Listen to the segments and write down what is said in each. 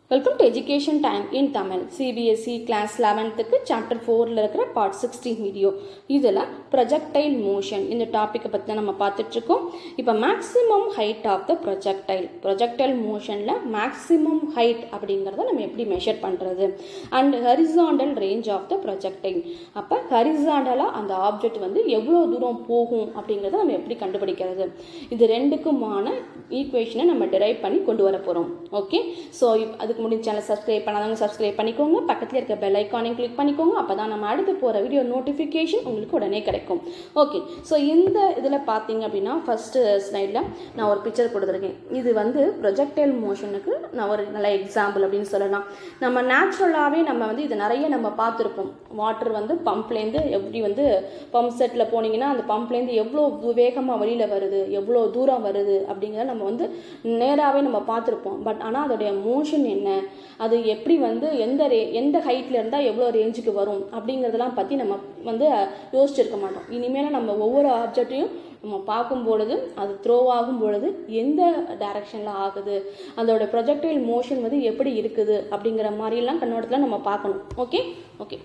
Welcome to Education Time in Tamil. CBSE Class 11th Chapter 4 இருக்கிற Part 16 video. இதில் projectile motion இந்த டாப்பிக்கை பற்றி நம்ம பார்த்துட்ருக்கோம். இப்போ maximum height of the projectile motionல maximum height அப்படிங்கிறத நம்ம எப்படி மெஷர் பண்ணுறது and horizontal range of the projectile. அப்போ ஹரிசாண்டலாக அந்த ஆப்ஜெக்ட் வந்து எவ்வளோ தூரம் போகும் அப்படிங்கிறத நம்ம எப்படி கண்டுபிடிக்கிறது, இது ரெண்டுக்குமான ஈக்குவேஷனை நம்ம டிரைவ் பண்ணி கொண்டு வர போகிறோம். ஓகே, ஸோ அதுக்கு முடிஞ்ச சேனல் சப்ஸ்கிரைப் பண்ணாதவங்க சப்ஸ்கிரைப் பண்ணிக்கோங்க, பக்கத்தில் இருக்க பெல் ஐக்கானையும் கிளிக் பண்ணிக்கோங்க. அப்போ தான் நம்ம அடுத்து போகிற வீடியோ நோட்டிஃபிகேஷன் உங்களுக்கு உடனே கிடைக்கும். ஓகே, ஸோ இந்த இதில் பார்த்தீங்க அப்படின்னா ஃபஸ்ட்டு ஸ்லைடில் நான் ஒரு பிக்சர் கொடுத்துருக்கேன். இது வந்து ப்ரொஜெக்டைல் மோஷனுக்கு நான் ஒரு நல்ல எக்ஸாம்பிள் அப்படின்னு சொல்லலாம். நம்ம நேச்சுரலாகவே நம்ம வந்து இது நிறைய நம்ம பார்த்துருப்போம். வாட்டர் வந்து பம்ப்லேருந்து எப்படி வந்து பம்ப் செட்டில் போனீங்கன்னா அந்த பம்ப்லேருந்து எவ்வளோ வேகமாக வெளியில் வருது, எவ்வளோ தூரம் வருது அப்படிங்கிறத நம்ம வந்து நேராகவே நம்ம பார்த்துருப்போம். பட் ஆனால் அதோடைய மோஷன் என்ன, அது எப்படி வந்து எந்த ஹைட்டில் இருந்தால் எவ்வளோ ரேஞ்சுக்கு வரும் அப்படிங்கிறதெல்லாம் பற்றி நம்ம வந்து யோசிச்சிருக்க மாட்டோம். இனிமேல் நம்ம ஒவ்வொரு ஆப்ஜெக்டையும் நம்ம பார்க்கும் பொழுது அது த்ரோ ஆகும் பொழுது எந்த டைரக்ஷனில் ஆகுது, அதோட ப்ரொஜெக்டைல் மோஷன் வந்து எப்படி இருக்குது அப்படிங்கிற மாதிரிலாம் கண்ணோட்டத்தில் நம்ம பார்க்கணும். ஓகே ஓகே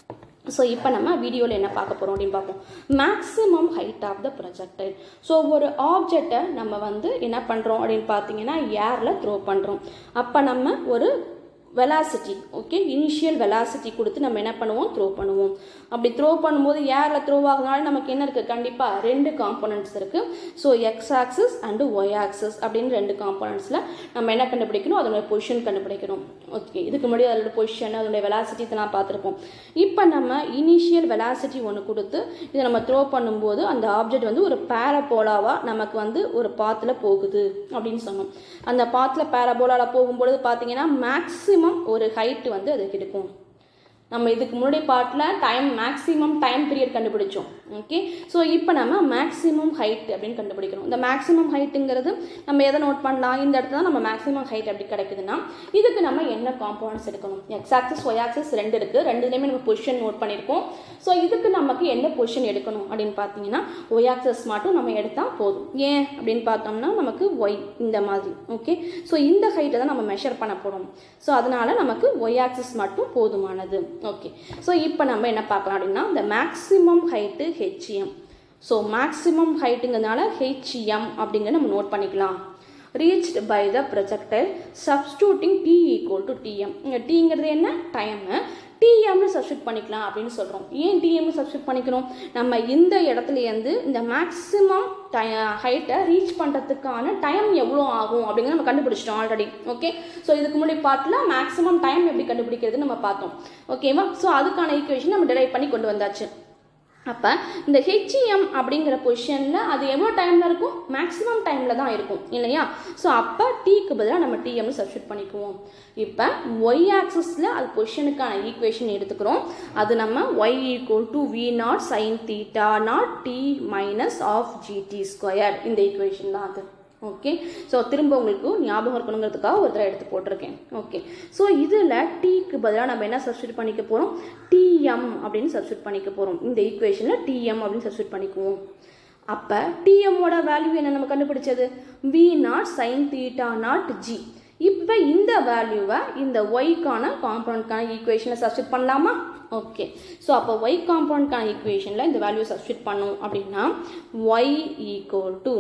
ஸோ இப்போ நம்ம வீடியோவில் என்ன பார்க்க போகிறோம் அப்படின்னு பார்ப்போம். Maximum height of the projectile. So ஒரு ஆப்ஜெக்டை நம்ம வந்து என்ன பண்ணுறோம் அப்படின்னு பார்த்தீங்கன்னா ஏரில் த்ரோ பண்ணுறோம். அப்போ நம்ம ஒரு வெலாசிட்டி, ஓகே, இனிஷியல் வெலாசிட்டி கொடுத்து நம்ம என்ன பண்ணுவோம், த்ரோ பண்ணுவோம். அப்படி த்ரோ பண்ணும்போது ஏரில் த்ரோ ஆகுறதுனால நமக்கு என்ன இருக்குது, கண்டிப்பாக ரெண்டு காம்போனன்ட்ஸ் இருக்குது. So x axis and y axis அப்படின்னு ரெண்டு காம்போனன்ட்ஸில் நம்ம என்ன கண்டுபிடிக்கணும், அதோடைய பொசிஷன் கண்டுபிடிக்கணும். ஓகே, இதுக்கு முன்னாடி அதோட பொசிஷன் அதோடைய வெலாசிட்டி இதெல்லாம் பார்த்துருப்போம். இப்போ நம்ம இனிஷியல் வெலாசிட்டி ஒன்று கொடுத்து இதை நம்ம த்ரோ பண்ணும்போது அந்த ஆப்ஜெக்ட் வந்து ஒரு பேரபோலாவாக நமக்கு வந்து ஒரு பாத்தில் போகுது அப்படின்னு சொன்னோம். அந்த பாத்தில் பேரபோலாவில் போகும்பொழுது பார்த்தீங்கன்னா மேக்ஸிமம் ஒரு ஹைட் வந்து அதுக்கு இருக்கும். நம்ம இதுக்கு முன்னாடி பார்ட்டில் மேக்ஸிமம் டைம் பீரியட் கண்டுபிடிச்சோம். ஓகே, ஸோ இப்போ நம்ம மேக்ஸிமம் ஹைட் அப்படின்னு கண்டுபிடிக்கணும். இந்த மேக்ஸிமம் ஹைட்டுங்கிறது நம்ம எதை நோட் பண்ணலாம், இந்த இடத்துல தான் நம்ம மேக்ஸிமம் ஹைட் எப்படி கிடைக்குதுன்னா இதுக்கு நம்ம என்ன காம்போனன்ட்ஸ் எடுக்கணும், எக்ஸ் ஆக்சிஸ் ஒய் ஆக்சிஸ் ரெண்டு இருக்குது, ரெண்டுலேயுமே நம்ம பொசிஷன் நோட் பண்ணியிருக்கோம். ஸோ இதுக்கு நமக்கு என்ன பொசிஷன் எடுக்கணும் அப்படின்னு பார்த்தீங்கன்னா ஒய் ஆக்சிஸ் மட்டும் நம்ம எடுத்தால் போதும். ஏன் அப்படின்னு பார்த்தோம்னா நமக்கு ஒய் இந்த மாதிரி. ஓகே, ஸோ இந்த ஹைட்டை தான் நம்ம மெஷர் பண்ண போகிறோம். ஸோ அதனால நமக்கு ஒய் ஆக்சிஸ் மட்டும் போதுமானது. ஓகே, ஸோ இப்போ நம்ம என்ன பார்க்கலாம் அப்படின்னா இந்த maximum height h m. So maximum ஹைட்டுங்கிறதுனால ஹெச்எம் அப்படிங்கிறத நம்ம நோட் பண்ணிக்கலாம். Reached by the projectile substituting t equal to t m. இங்கே டீங்கிறது என்ன, டைமு, டிஎம்னு சப்ஸ்டியூட் பண்ணிக்கலாம் அப்படின்னு சொல்கிறோம். ஏன் டிஎம்னு சப்ஸ்டியூட் பண்ணிக்கணும், நம்ம இந்த இடத்துலேருந்து இந்த மேக்ஸிமம் ஹைட்டை ரீச் பண்ணுறதுக்கான டைம் எவ்வளோ ஆகும் அப்படிங்கிறத நம்ம கண்டுபிடிச்சிட்டோம் ஆல்ரெடி. ஓகே, ஸோ இதுக்கு முன்னாடி பார்ட்டில் மேக்ஸிமம் டைம் எப்படி கண்டுபிடிக்கிறதுன்னு நம்ம பார்த்தோம். ஓகேவா, ஸோ அதுக்கான ஈக்குவேஷன் நம்ம டிரைவ் பண்ணி கொண்டு வந்தாச்சு. அப்போ இந்த ஹெச்எம் அப்படிங்கிற பொசிஷனில் அது எவ்வளோ டைமில் இருக்கும், மேக்ஸிமம் டைமில் தான் இருக்கும் இல்லையா. ஸோ அப்போ டீக்கு பதிலாக நம்ம டிஎம்னு சப்ஸ்டியூட் பண்ணிக்குவோம். இப்போ ஒய் ஆக்சிஸில் அது பொசிஷனுக்கான ஈக்குவேஷன் எடுத்துக்கிறோம். அது நம்ம y equal to v naught sine theta naught t minus half g t square, இந்த ஈக்குவேஷன் தான் அது. ஓகே, ஸோ திரும்ப உங்களுக்கு ஞாபகம் இருக்கணுங்கிறதுக்காக ஒரு தடவை எடுத்து போட்டிருக்கேன். ஓகே, ஸோ இதில் டீக்கு பதிலாக நம்ம என்ன சப்ஸ்டியூட் பண்ணிக்க போகிறோம், டிஎம் அப்படின்னு சப்ஸ்டியூட் பண்ணிக்க போகிறோம். இந்த ஈக்குவேஷனில் டிஎம் அப்படின்னு சப்ஸ்டியூட் பண்ணிக்குவோம். அப்போ டிஎம்மோட வேல்யூ என்ன நம்ம கண்டுபிடிச்சது, v naught sine theta naught g. இப்போ இந்த வேல்யூவை இந்த ஒய்க்கான காம்பவுண்ட்கான ஈக்குவேஷனில் சப்ஸ்டியூட் பண்ணலாமா. ஓகே, ஸோ அப்போ ஒய் காம்பவுண்ட்கான ஈக்குவேஷனில் இந்த வேல்யூ சப்ஸ்டியூட் பண்ணோம் அப்படின்னா ஒய் ஈக்குவல் டு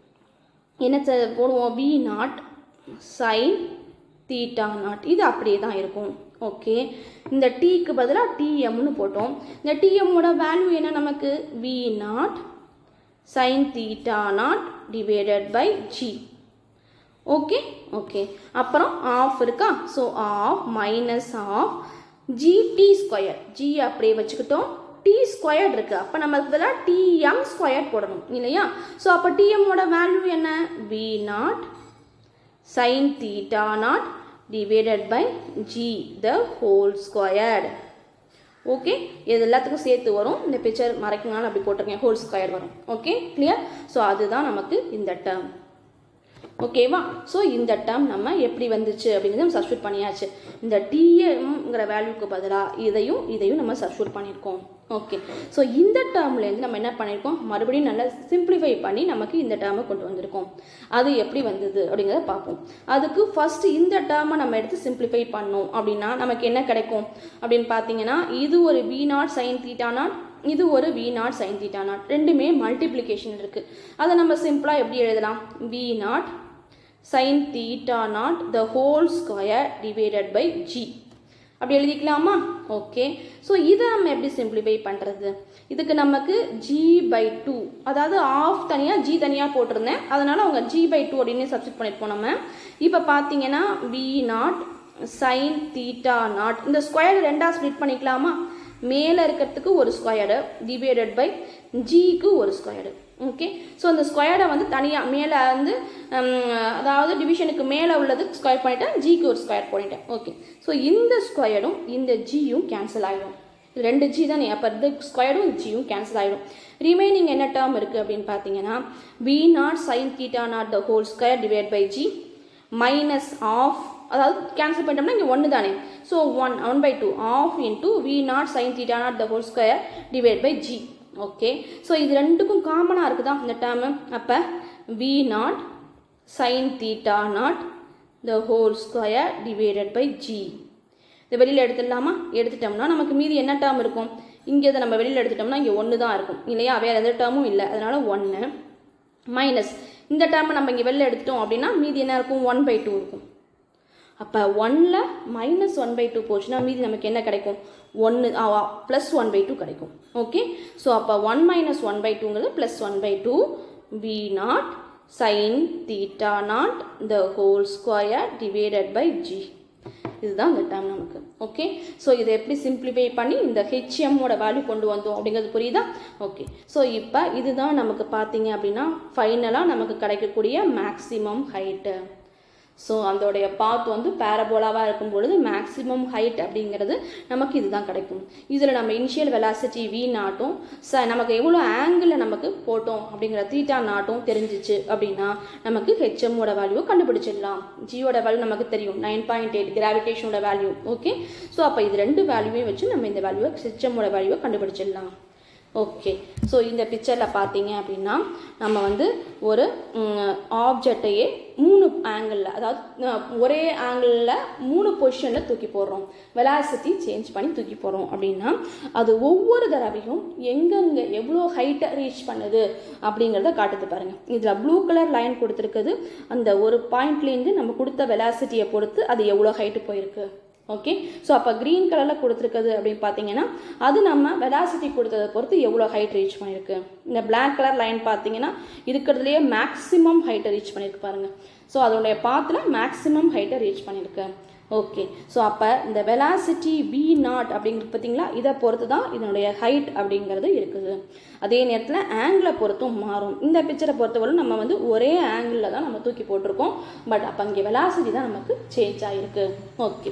என்ன போடுவோம், v naught sine theta naught, இது அப்படியே தான் இருக்கும். ஓகே, இந்த டீக்கு பதிலாக டிஎம்னு போட்டோம். இந்த டிஎம்மோட வேல்யூ என்ன நமக்கு, v naught sine theta naught divided by g. Okay okay, அப்புறம் ஆஃப் இருக்கா, so half minus half g t square, g அப்படியே வச்சுக்கிட்டோம், டி ஸ்கொயர்ட் இருக்கு. அப்போ நம்ம பதிலாக டிஎம் ஸ்கொயர் போடணும் இல்லையா. ஸோ அப்போ டிஎம்மோட வேல்யூ என்ன, v naught sine theta naught divided by g the whole squared. Okay, இது எல்லாத்துக்கும் சேர்த்து வரும். இந்த பிக்சர் மறைக்கணும்னு அப்படி போட்டிருக்கேன், ஹோல் ஸ்கொயர் வரும். Okay, clear. ஸோ அதுதான் நமக்கு இந்த டேர்ம். ஓகேவா? ஸோ இந்த டேர்ம் நம்ம எப்படி வந்துச்சு அப்படிங்கிறது நம்ம சப்ஸ்டியூட் பண்ணியாச்சு. இந்த டிஎம்ங்கிற வேல்யூக்கு பதிலாக இதையும் நம்ம சப்ஸ்டியூட் பண்ணியிருக்கோம். ஓகே, ஸோ இந்த டேர்ம்லேருந்து நம்ம என்ன பண்ணியிருக்கோம், மறுபடியும் நல்லா சிம்பிளிஃபை பண்ணி நமக்கு இந்த டேர்மை கொண்டு வந்திருக்கோம். அது எப்படி வந்தது அப்படிங்கிறத பார்ப்போம். அதுக்கு ஃபஸ்ட்டு இந்த டேர்மை நம்ம எடுத்து சிம்பிளிஃபை பண்ணோம் அப்படின்னா நமக்கு என்ன கிடைக்கும் அப்படின்னு பார்த்தீங்கன்னா, இது ஒரு V0 sin θ0, இது ஒரு V0 sin θ0, ரெண்டுமே மல்டிப்ளிகேஷன் இருக்குது. அதை நம்ம சிம்பிளாக எப்படி எழுதலாம், V0 sin θ0 the whole square divided by g அப்படி எழுதிக்கலாமா? ஓகே, ஸோ இதை நம்ம எப்படி சிம்பிளிஃபை பண்ணுறது, இதுக்கு நமக்கு g/2, அதாவது ஆஃப் தனியாக g தனியாக போட்டிருந்தேன், அதனால் அவங்க g/2 அப்படின்னு சப்ஸ்டிட் பண்ணியிருப்போம். நம்ம இப்போ பார்த்தீங்கன்னா V0 sin θ0 இந்த ஸ்கொயர் ரெண்டாக ஸ்ப்ளிட் பண்ணிக்கலாமா, மேலே இருக்கிறதுக்கு ஒரு ஸ்கொயர்டு டிவைடட் பை ஜிக்கு ஒரு ஸ்கொயர்டு. ஓகே, ஸோ அந்த ஸ்கொயரை வந்து தனியாக மேலே வந்து அதாவது டிவிஷனுக்கு மேலே உள்ளது ஸ்கொயர் பண்ணிட்டேன், ஜிக்கு ஒரு ஸ்கொயர் பண்ணிட்டேன். ஓகே, ஸோ இந்த ஸ்கொயரும் இந்த ஜியும் கேன்சல் ஆகிடும். ரெண்டு ஜி தானே, அப்போ இந்த ஸ்கொயரும் ஜியும் கேன்சல் ஆகிடும். ரிமைனிங் என்ன டேர்ம் இருக்குது அப்படின்னு பார்த்தீங்கன்னா, V0 sin θ0 the whole square divided by g minus half, அதாவது கேன்சல் பண்ணிட்டோம்னா இங்கே 1 தானே, so 1/2 half into V0 sin θ0 the whole square divided by g. Okay, so இது ரெண்டுக்கும் காமனாக இருக்குதா இந்த டேர்மு, அப்போ V0 sin θ0 the whole square divided by g இதை வெளியில் எடுத்துடலாமா? எடுத்துட்டோம்னா நமக்கு மீதி என்ன டேர்ம் இருக்கும், இங்கே இதை நம்ம வெளியில் எடுத்துட்டோம்னா இங்கே 1 தான் இருக்கும் இல்லையா, வேறு எந்த டேர்மும் இல்லை, அதனால் 1 மைனஸ் இந்த டேர்மை நம்ம இங்கே வெளியில் எடுத்துட்டோம் அப்படின்னா மீதி என்ன இருக்கும், 1/2 இருக்கும். அப்போ 1ல் மைனஸ் 1/2 போச்சுன்னா மீதி நமக்கு என்ன கிடைக்கும், 1 ப்ளஸ் 1/2 கிடைக்கும். ஓகே, ஸோ அப்போ 1 மைனஸ் 1/2ங்கிறது plus 1/2 V0 sin θ0 the whole square divided by g. இதுதான் இந்த டேர்ம் நமக்கு. ஓகே, ஸோ இதை எப்படி சிம்பிளிஃபை பண்ணி இந்த ஹெச்எம்மோட வேல்யூ கொண்டு வந்தோம் அப்படிங்கிறது புரியுதா? ஓகே, ஸோ இப்போ இதுதான் நமக்கு பார்த்தீங்க அப்படின்னா ஃபைனலாக நமக்கு கிடைக்கக்கூடிய மேக்ஸிமம் ஹைட்டு. ஸோ அதோடைய பாத் வந்து பேரபோலாவாக இருக்கும் பொழுது மேக்ஸிமம் ஹைட் அப்படிங்கிறது நமக்கு இதுதான் கிடைக்கும். இதில் நம்ம இனிஷியல் வெலாசிட்டி V0ம் நமக்கு எவ்வளோ ஆங்கிளில் நமக்கு போட்டோம் அப்படிங்கிற θ0ம் தெரிஞ்சிச்சு அப்படின்னா நமக்கு ஹெச்எம்மோட வேல்யூவை கண்டுபிடிச்சிடலாம். ஜியோட வேல்யூ நமக்கு தெரியும் 9.8 கிராவிடேஷனோட வேல்யூ. ஓகே, ஸோ அப்போ இது ரெண்டு வேல்யூவையும் வச்சு நம்ம இந்த வேல்யூவை ஹெச்எம்மோட வேல்யூவை கண்டுபிடிச்சிடலாம். ஓகே, ஸோ இந்த பிக்சரில் பார்த்தீங்க அப்படின்னா நம்ம வந்து ஒரு ஆப்ஜெக்டையே 3 ஆங்கிளில், அதாவது ஒரே ஆங்கிளில் 3 பொசிஷனில் தூக்கி போடுறோம், வெலாசிட்டி சேஞ்ச் பண்ணி தூக்கி போடுறோம் அப்படின்னா அது ஒவ்வொரு தடவையும் எங்கெங்கே எவ்வளோ ஹைட்டை ரீச் பண்ணுது அப்படிங்கிறத காட்டுது பாருங்கள். இதில் ப்ளூ கலர் லைன் கொடுத்துருக்குது, அந்த ஒரு பாயிண்ட்லேருந்து நம்ம கொடுத்த வெலாசிட்டியை பொறுத்து அது எவ்வளோ ஹைட்டு போயிருக்கு. ஓகே, ஸோ அப்போ க்ரீன் கலரில் கொடுத்துருக்குது அப்படின்னு பார்த்தீங்கன்னா அது நம்ம வெலாசிட்டி கொடுத்ததை பொறுத்து எவ்வளோ ஹைட் ரீச் பண்ணியிருக்கு. இந்த பிளாக் கலர் லைன் பார்த்தீங்கன்னா இருக்கிறதுலையே மேக்ஸிமம் ஹைட்டை ரீச் பண்ணியிருக்கு பாருங்கள். ஸோ அதோடைய பாத்தில் மேக்ஸிமம் ஹைட்டை ரீச் பண்ணியிருக்கு. ஓகே, ஸோ அப்போ இந்த வெலாசிட்டி V0 அப்படிங்கிறது பார்த்தீங்களா, இதை பொறுத்து தான் இதனுடைய ஹைட் அப்படிங்கிறது இருக்குது. அதே நேரத்தில் ஆங்கிளை பொறுத்தும் மாறும். இந்த பிக்சரை பொறுத்தவரை நம்ம வந்து ஒரே ஆங்கிளில் தான் நம்ம தூக்கி போட்டிருக்கோம், பட் அப்போ இங்கே வெலாசிட்டி தான் நமக்கு சேஞ்ச் ஆகிருக்கு. ஓகே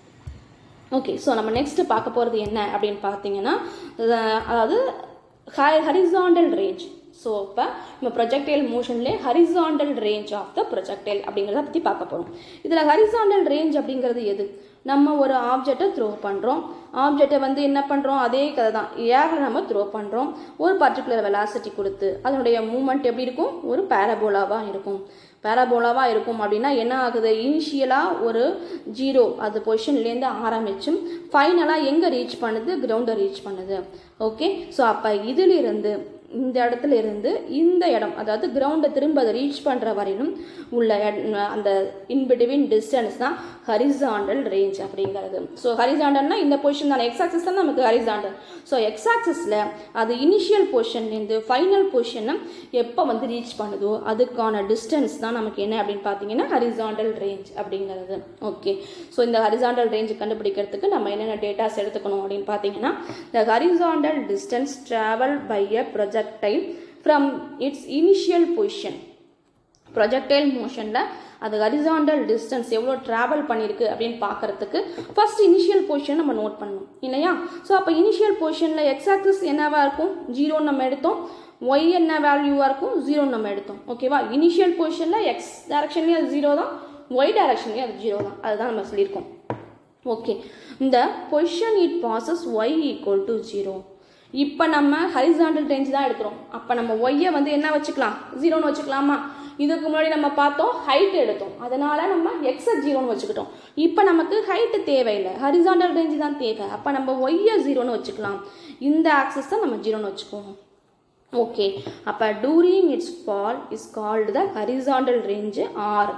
ஓகே ஸோ நம்ம நெக்ஸ்ட்டு பார்க்க போகிறது என்ன அப்படின்னு பார்த்தீங்கன்னா, அதாவது ஹரிசாண்டல் ரேஞ்ச். ஸோ இப்போ நம்ம ப்ரொஜெக்டைல் மோஷன்லேயே horizontal range of the projectile அப்படிங்கிறத பற்றி பார்க்க போகிறோம். இதில் ஹரிசாண்டல் ரேஞ்ச் அப்படிங்கிறது எது, நம்ம ஒரு ஆப்ஜெக்டை த்ரோ பண்ணுறோம், ஆப்ஜெக்டை வந்து என்ன பண்ணுறோம், அதே கதை தான் ஏரில் நம்ம த்ரோ பண்ணுறோம், ஒரு பர்டிகுலர் வெலாசிட்டி கொடுத்து அதனுடைய மூமெண்ட் எப்படி இருக்கும், ஒரு பேரபோலாவாக இருக்கும். பேரபோலாவாக இருக்கும் அப்படின்னா என்ன ஆகுது, இனிஷியலாக ஒரு 0 அது பொசிஷன்லேருந்து ஆரம்பிச்சும் ஃபைனலாக எங்கே ரீச் பண்ணுது, கிரவுண்டை ரீச் பண்ணுது. ஓகே, ஸோ அப்போ இதிலிருந்து இந்த இடத்துல இருந்து இந்த இடம், அதாவது கிரவுண்டை திரும்ப அதை ரீச் பண்ணுற வரையிலும் உள்ள அந்த இன்பிட்வீன் டிஸ்டன்ஸ் தான் ஹரிசாண்டல் ரேஞ்ச் அப்படிங்கிறது. ஸோ ஹரிசாண்டல்னா இந்த பொசிஷன் தான், எக்ஸ் ஆக்சிஸ் தான் நமக்கு ஹரிசாண்டல். ஸோ எக்ஸ் ஆக்சிஸில் அது இனிஷியல் பொசிஷன்லேருந்து ஃபைனல் பொசிஷனை எப்போ வந்து ரீச் பண்ணுதோ அதுக்கான டிஸ்டன்ஸ் தான் நமக்கு என்ன அப்படின்னு பார்த்தீங்கன்னா ஹரிசாண்டல் ரேஞ்ச் அப்படிங்கிறது. ஓகே, ஸோ இந்த ஹரிசாண்டல் ரேஞ்ச் கண்டுபிடிக்கிறதுக்கு நம்ம என்னென்ன டேட்டாஸ் எடுத்துக்கணும் அப்படின்னு பார்த்தீங்கன்னா, the horizontal distance traveled by a projectile from its initial position. projectile motionல அது ஹரிசாண்டல் டிஸ்டன்ஸ் எவ்வளோ ட்ராவல் பண்ணியிருக்கு அப்படின்னு பார்க்குறதுக்கு ஃபர்ஸ்ட் இனிஷியல் பொசிஷன் நம்ம நோட் பண்ணணும் இல்லையா. ஸோ அப்போ இனிஷியல் பொசிஷனில் எக்ஸ் ஆக்சிஸ் என்னவாக இருக்கும், 0 நம்ம எடுத்தோம், ஒய் என்ன வேல்யூவாக இருக்கும் 0 நம்ம எடுத்தோம். ஓகேவா, இனிஷியல் பொசிஷனில் எக்ஸ் டைரக்ஷன்லேயும் அது 0 தான், ஒய் டைரக்ஷன்லேயும் அது 0 தான். அதுதான் நம்ம சொல்லியிருக்கோம். ஓகே, இந்த position it passes y equal to 0. இப்போ நம்ம ஹரிசாண்டல் ரேஞ்ச் தான் எடுக்கிறோம். அப்போ நம்ம ஒய்யை வந்து என்ன வச்சுக்கலாம், 0ன்னு வச்சுக்கலாமா? இதுக்கு முன்னாடி நம்ம பார்த்தோம் ஹைட் எடுத்தோம், அதனால நம்ம எக்ஸை 0ன்னு வச்சுக்கிட்டோம். இப்போ நமக்கு ஹைட்டு தேவையில்லை, ஹரிசாண்டல் ரேஞ்சு தான் தேவை. அப்போ நம்ம ஒய்யை 0ன்னு வச்சுக்கலாம். இந்த ஆக்சஸ் தான் நம்ம 0ன்னு வச்சுக்குவோம். ஓகே, அப்போ during its fall is called the horizontal range R.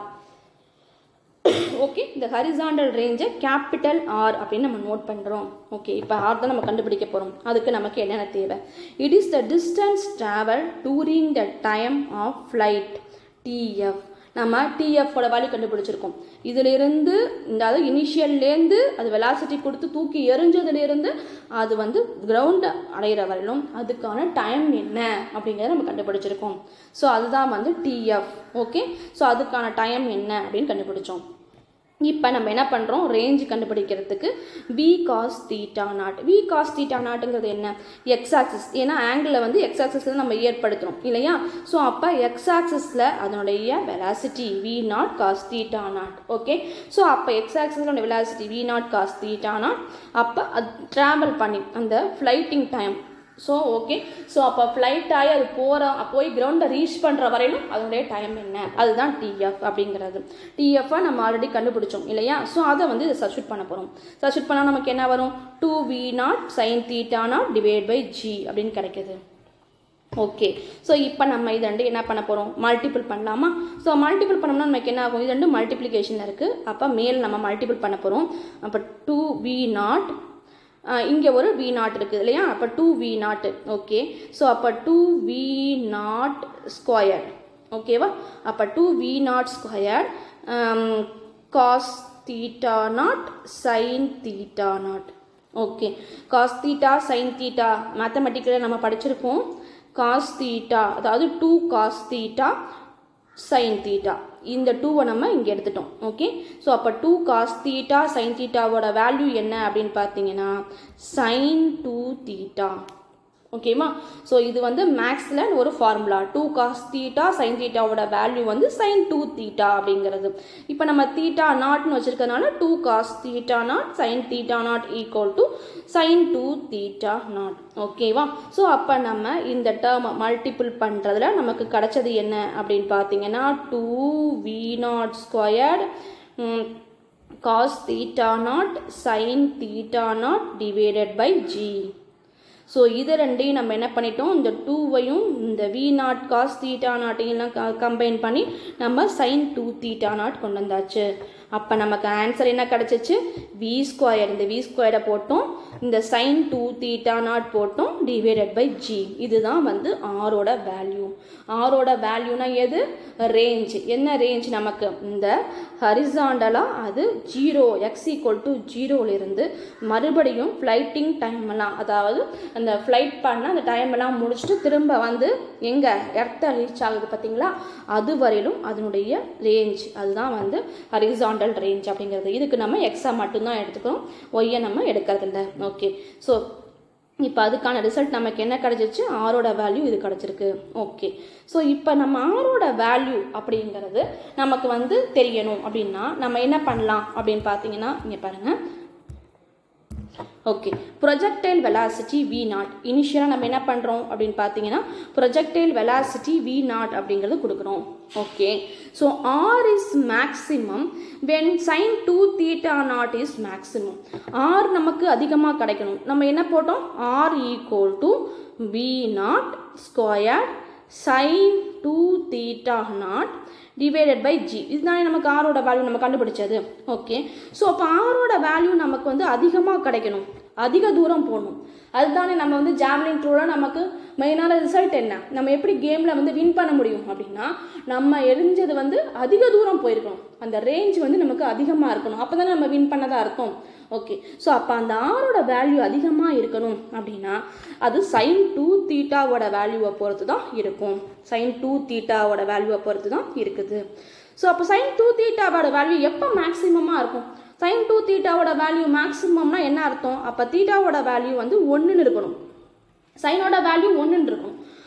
Okay, இந்த ஹரிசாண்டல் ரேஞ்சை கேபிட்டல் ஆர் அப்படின்னு நம்ம நோட் பண்ணுறோம். ஓகே, இப்போ ஆர் தான் நம்ம கண்டுபிடிக்க போகிறோம். அதுக்கு நமக்கு என்னென்ன தேவை? It is the distance travel during the time of flight t f. நம்ம டிஎஃபோட வேல்யூ கண்டுபிடிச்சிருக்கோம். இதிலிருந்து அதாவது இனிஷியல்லேருந்து அது வெலாசிட்டி கொடுத்து தூக்கி எரிஞ்சதுலேருந்து அது வந்து கிரவுண்ட் அடைகிற வரையிலும் அதுக்கான டைம் என்ன அப்படிங்கிறத நம்ம கண்டுபிடிச்சிருக்கோம். ஸோ அதுதான் வந்து டிஎஃப். ஓகே, ஸோ அதுக்கான டைம் என்ன அப்படின்னு கண்டுபிடிச்சோம். இப்போ நம்ம என்ன பண்ணுறோம், ரேஞ்ச் கண்டுபிடிக்கிறதுக்கு v cos theta naught. V cos theta நாட்டுங்கிறது என்ன? X axis. ஏன்னா ஆங்கிளில் வந்து எக்ஸ் ஆக்சிஸில் நம்ம ஏற்படுத்துகிறோம் இல்லையா? ஸோ அப்போ எக்ஸ் ஆக்சிஸில் அதனுடைய velocity v naught cos theta naught. Okay, so அப்போ எக்ஸ் ஆக்சிஸில் velocity v naught cos theta naught. அப்போ அது ட்ராவல் பண்ணி அந்த ஃப்ளைட்டிங் டைம். ஸோ ஓகே, ஸோ அப்போ ஃப்ளைட் ஆகி அது போய் கிரவுண்டை ரீச் பண்ணுற வரையிலும் அதனுடைய டைம் என்ன, அதுதான் டிஎஃப் அப்படிங்கிறது. டிஎஃப்பை நம்ம ஆல்ரெடி கண்டுபிடிச்சோம் இல்லையா? ஸோ அதை வந்து இதை சப்ஸ்டிட்யூட் பண்ண போகிறோம். சப்ஸ்டிட்யூட் பண்ணால் நமக்கு என்ன வரும்? 2v0 sin θ naught divide by g அப்படின்னு கிடைக்கிது. ஓகே, ஸோ இப்போ நம்ம இது ரெண்டு என்ன பண்ண போகிறோம், மல்டிபிள் பண்ணலாமா? ஸோ மல்டிபிள் பண்ணோம்னா நமக்கு என்ன ஆகும்? இது ரெண்டு மல்டிப்ளிகேஷன் இருக்குது. அப்போ மேல் நம்ம மல்டிபிள் பண்ண போகிறோம். அப்போ 2v0 இங்கே ஒரு v0 இருக்குது இல்லையா? அப்போ 2v0. ஓகே, ஸோ அப்போ 2v0 ஸ்கொயர். ஓகேவா? அப்போ 2v0 square cos θ naught sin θ naught. Okay, cos θ sin θ மேத்தமெட்டிக்கலில் நம்ம படிச்சிருக்கோம். cos θ அதாவது 2 cos θ sin θ, இந்த 2வை நம்ம இங்கே எடுத்துட்டோம். ஓகே, ஸோ அப்போ 2 cos θ sin θவோட வேல்யூ என்ன அப்படின்னு பார்த்தீங்கன்னா sin 2θ. ஓகேவா? ஸோ இது வந்து மேக்ஸில் ஒரு ஃபார்முலா 2 cos θ sin θவோட வேல்யூ வந்து sin 2θ அப்படிங்கிறது. இப்போ நம்ம θ நாட்னு வச்சுருக்கனால 2 cos θ naught sin θ naught equal to sin 2θ naught. ஓகேவா? ஸோ அப்போ நம்ம இந்த டேர்மை மல்டிபிள் பண்ணுறதுல நமக்கு கிடைச்சது என்ன அப்படின்னு பார்த்தீங்கன்னா 2v0 squared cos θ naught sin θ naught divided by g. So இது ரெண்டையும் நம்ம என்ன பண்ணிட்டோம், இந்த 2வையும் இந்த v0 cos θ நாட்டையும் கம்பைன் பண்ணி நம்ம sin 2θ நாட் கொண்டு வந்தாச்சு. அப்போ நமக்கு ஆன்சர் என்ன கிடச்சிச்சு? v square. இந்த v ஸ்கொயரை போட்டோம், இந்த sin 2θ நாட் போட்டோம், டிவைடட் பை ஜி. இதுதான் வந்து ஆரோட வேல்யூ. ஆரோட வேல்யூனா எது? ரேஞ்ச். என்ன ரேஞ்ச் நமக்கு? இந்த ஹரிசாண்டலாக அது 0 x ஈக்குவல் டு 0லிருந்து மறுபடியும் ஃப்ளைட்டிங் டைம்லாம், அதாவது அந்த ஃப்ளைட் பண்ண அந்த டைமெல்லாம் முடிச்சுட்டு திரும்ப வந்து எங்கே எர்த்தை ரீச் ஆகுது பார்த்தீங்களா, அது வரையிலும் அதனுடைய ரேஞ்ச். அதுதான் வந்து ஹரிசாண்டல் ரேஞ்ச் அப்படிங்கிறது. இதுக்கு நம்ம எக்ஸை மட்டும்தான் எடுத்துக்கிறோம், ஒய்யை நம்ம எடுக்கிறதில்ல. ஓகே, ஸோ இப்போ அதுக்கான ரிசல்ட் நமக்கு என்ன கிடச்சிச்சு? ஆரோட வேல்யூ இது கிடச்சிருக்கு. ஓகே, ஸோ இப்போ நம்ம ஆரோட வேல்யூ அப்படிங்கிறது நமக்கு வந்து தெரியணும் அப்படின்னா நம்ம என்ன பண்ணலாம் அப்படின்னு பார்த்தீங்கன்னா இங்கே பாருங்கள். ஓகே, ப்ரொஜெக்டைல் வெலாசிட்டி v0 இனிஷியலாக நம்ம என்ன பண்ணுறோம் அப்படின்னு பார்த்தீங்கன்னா ப்ரொஜெக்டைல் வெலாசிட்டி v0 அப்படிங்கிறது கொடுக்குறோம். Okay, so r is maximum when sin 2θ naught is maximum. r நமக்கு அதிகமாக கிடைக்கணும். நம்ம என்ன போட்டோம்? r equal to v0 square sin 2θ naught divided by g. இதுதானே நமக்கு ஆரோட வேல்யூ நம்ம கண்டுபிடிச்சது. ஓகே, ஸோ அப்போ ஆரோட வேல்யூ நமக்கு வந்து அதிகமாக கிடைக்கணும், அதிக தூரம் போகணும். அதுதானே நம்ம வந்து ஜாவ்லின் த்ரோவில் நமக்கு மெயினான ரிசல்ட் என்ன, நம்ம எப்படி கேமில் வந்து வின் பண்ண முடியும் அப்படின்னா நம்ம எரிஞ்சது வந்து அதிக தூரம் போயிருக்கணும், அந்த ரேஞ்ச் வந்து நமக்கு அதிகமாக இருக்கணும், அப்போ தானே நம்ம வின் பண்ணதாக இருக்கும். ஓகே, ஸோ அப்போ அந்த ஆரோட வேல்யூ அதிகமாக இருக்கணும் அப்படின்னா அது sin 2θவோட வேல்யூவை பொறுத்து தான் இருக்கும். sin 2θவோட வேல்யூவை பொறுத்து தான் இருக்குது. ஸோ அப்போ sin 2θவோட வேல்யூ எப்போ மேக்ஸிமமாக இருக்கும்? sin 2θவோட வேல்யூ மேக்ஸிமம்னா என்ன அர்த்தம்? அப்போ தீட்டாவோட வேல்யூ வந்து 1ன்னு இருக்கணும், சைனோட வேல்யூ 1ன்னு இருக்கணும்.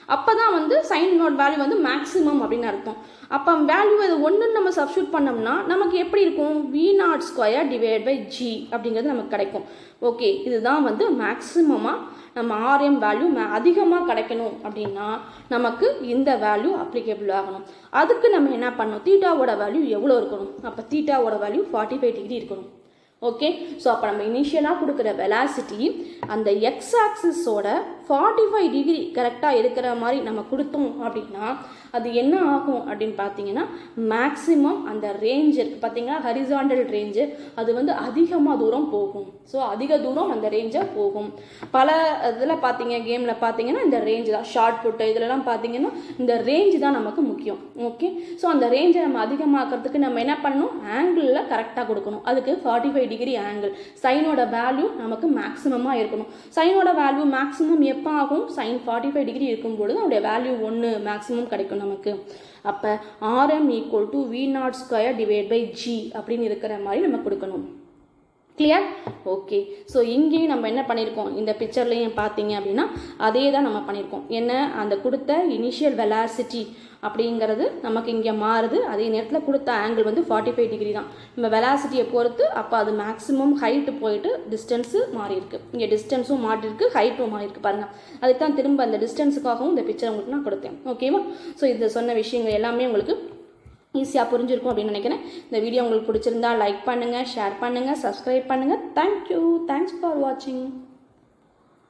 அப்போ தான் வந்து சைனோட வேல்யூ வந்து மேக்ஸிமம் அப்படின்னு அர்த்தம். அப்போ வேல்யூ இது ஒன்றுன்னு நம்ம சப்ஸ்டியூட் பண்ணோம்னா நமக்கு எப்படி இருக்கும், V0² டிவைட் பை G அப்படிங்கிறது நமக்கு கிடைக்கும். ஓகே, இதுதான் வந்து மேக்ஸிமமாக நம்ம RM வேல்யூ அதிகமாக கிடைக்கணும் அப்படின்னா நமக்கு இந்த வேல்யூ அப்ளிகேபிள் ஆகணும். அதுக்கு நம்ம என்ன பண்ணணும், தீட்டாவோட வேல்யூ எவ்வளோ இருக்கணும், அப்போ தீட்டாவோட வேல்யூ 45 டிகிரி இருக்கணும். ஓகே, ஸோ அப்போ நம்ம இனிஷியலாக கொடுக்குற வெலாசிட்டி அந்த எக்ஸ் ஆக்சிஸோட 45 டிகிரி கரெக்டாக இருக்கிற மாதிரி நம்ம கொடுத்தோம் அப்படின்னா அது என்ன ஆகும் அப்படின்னு பார்த்தீங்கன்னா மேக்ஸிமம் அந்த ரேஞ்ச் இருக்குது பார்த்தீங்கன்னா ஹரிசாண்டல் ரேஞ்சு அது வந்து அதிகமாக தூரம் போகும். ஸோ அதிக தூரம் அந்த ரேஞ்சை போகும். பல இதில் பார்த்தீங்க கேமில் பார்த்தீங்கன்னா இந்த ரேஞ்சு தான் ஷார்ட் புட்டு இதிலலாம் பார்த்தீங்கன்னா இந்த ரேஞ்சு தான் நமக்கு முக்கியம். ஓகே, ஸோ அந்த ரேஞ்சை நம்ம அதிகமாக்கிறதுக்கு நம்ம என்ன பண்ணணும், ஆங்கிளில் கரெக்டாக கொடுக்கணும். அதுக்கு 45 டிகிரி ஆங்கிள், சைனோட வேல்யூ நமக்கு மேக்ஸிமமாக இருக்கணும். சைனோட வேல்யூ மேக்ஸிமம் எப்போ ஆகும், சைன் 45 டிகிரி இருக்கும்பொழுது அதோடைய வேல்யூ 1 மேக்ஸிமம் கிடைக்கும் நமக்கு. அப்போ RM = V0² divide by G அப்படின்னு இருக்கிற மாதிரி நம்ம கொடுக்கணும். கிளியர்? ஓகே, ஸோ இங்கேயும் நம்ம என்ன பண்ணியிருக்கோம், இந்த பிக்சர்லையும் பார்த்தீங்க அப்படின்னா அதே தான் நம்ம பண்ணியிருக்கோம். என்ன, அந்த கொடுத்த இனிஷியல் வெலாசிட்டி அப்படிங்கிறது நமக்கு இங்கே மாறுது. அதே நேரத்தில் கொடுத்த ஆங்கிள் வந்து 45 டிகிரி தான். நம்ம வெலாசிட்டியை பொறுத்து அப்போ அது மேக்ஸிமம் ஹைட்டு போயிட்டு டிஸ்டன்ஸு மாறி இருக்கு. இங்கே டிஸ்டன்ஸும் மாறி இருக்கு, ஹைட்டும் மாறி இருக்கு பாருங்கள். அதுக்கு தான் திரும்ப அந்த டிஸ்டன்ஸுக்காகவும் இந்த பிக்சர் உங்களுக்கு நான் கொடுத்தேன். ஓகேவா? ஸோ இந்த சொன்ன விஷயங்கள் எல்லாமே உங்களுக்கு ஈஸியாக புரிஞ்சிருக்கும் அப்படின்னு நினைக்கிறேன். இந்த வீடியோ உங்களுக்கு பிடிச்சிருந்தா லைக் பண்ணுங்கள், ஷேர் பண்ணுங்கள், சப்ஸ்கிரைப் பண்ணுங்கள். தேங்க்யூ, தேங்க்ஸ் ஃபார் வாட்சிங்.